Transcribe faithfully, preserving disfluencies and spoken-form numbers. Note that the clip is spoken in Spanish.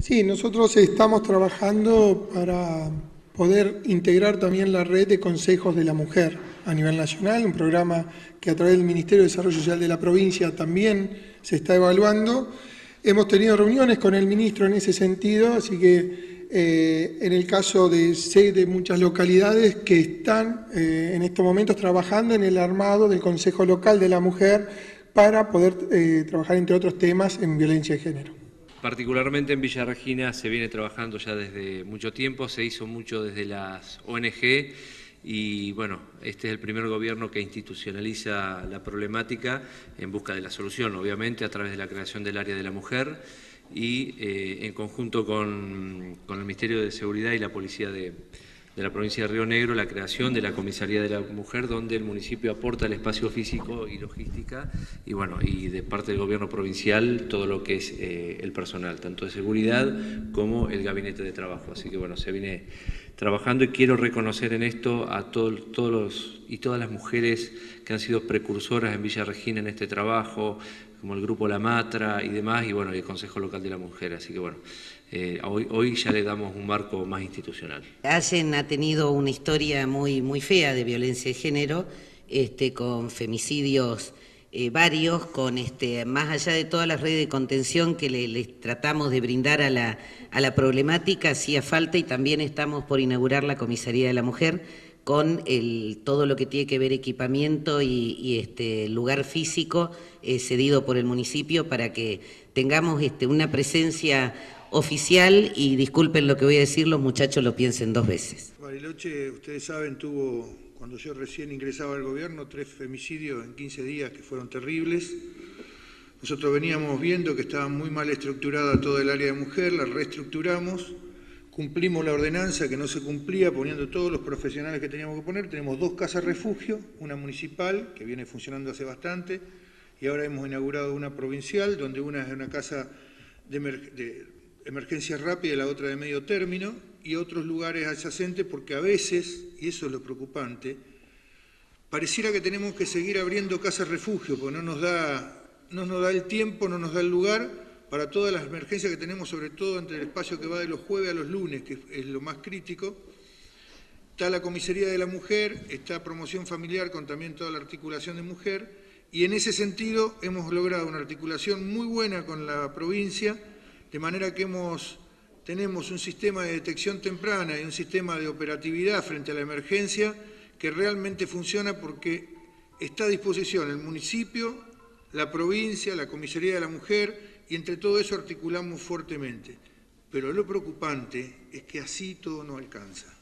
Sí, nosotros estamos trabajando para poder integrar también la red de consejos de la mujer a nivel nacional, un programa que a través del Ministerio de Desarrollo Social de la provincia también se está evaluando. Hemos tenido reuniones con el ministro en ese sentido, así que eh, en el caso de, sé de muchas localidades que están eh, en estos momentos trabajando en el armado del Consejo Local de la Mujer para poder eh, trabajar, entre otros temas, en violencia de género. Particularmente en Villa Regina se viene trabajando ya desde mucho tiempo, se hizo mucho desde las O N Ge y bueno, este es el primer gobierno que institucionaliza la problemática en busca de la solución, obviamente a través de la creación del área de la mujer y eh, en conjunto con, con el Ministerio de Seguridad y la Policía de, de la provincia de Río Negro, la creación de la Comisaría de la Mujer, donde el municipio aporta el espacio físico y logística y bueno, y de parte del gobierno provincial todo lo que es eh, el personal, tanto de seguridad como el gabinete de trabajo. Así que bueno, se viene trabajando y quiero reconocer en esto a todos, todos los y todas las mujeres que han sido precursoras en Villa Regina en este trabajo, como el Grupo La Matra y demás, y bueno, y el Consejo Local de la Mujer. Así que bueno, eh, hoy, hoy ya le damos un marco más institucional. Allen ha tenido una historia muy, muy fea de violencia de género, este, con femicidios eh, varios, con este, más allá de todas las redes de contención que le, les tratamos de brindar a la, a la problemática, hacía falta, y también estamos por inaugurar la Comisaría de la Mujer, con el, todo lo que tiene que ver equipamiento y, y este lugar físico eh, cedido por el municipio para que tengamos este, una presencia oficial y, disculpen lo que voy a decir, los muchachos lo piensen dos veces. Bariloche, ustedes saben, tuvo, cuando yo recién ingresaba al gobierno, tres femicidios en quince días que fueron terribles. Nosotros veníamos viendo que estaba muy mal estructurada toda el área de mujer, la reestructuramos. Cumplimos la ordenanza que no se cumplía poniendo todos los profesionales que teníamos que poner. Tenemos dos casas refugio, una municipal que viene funcionando hace bastante y ahora hemos inaugurado una provincial donde una es una casa de, emer de emergencia rápida y la otra de medio término y otros lugares adyacentes porque a veces, y eso es lo preocupante, pareciera que tenemos que seguir abriendo casas refugio porque no nos da, no nos da el tiempo, no nos da el lugar para todas las emergencias que tenemos, sobre todo entre el espacio que va de los jueves a los lunes, que es lo más crítico. Está la Comisaría de la Mujer, está Promoción Familiar con también toda la articulación de mujer, y en ese sentido hemos logrado una articulación muy buena con la provincia, de manera que hemos, tenemos un sistema de detección temprana y un sistema de operatividad frente a la emergencia que realmente funciona porque está a disposición el municipio, la provincia, la Comisaría de la Mujer, y entre todo eso articulamos fuertemente. Pero lo preocupante es que así todo no alcanza.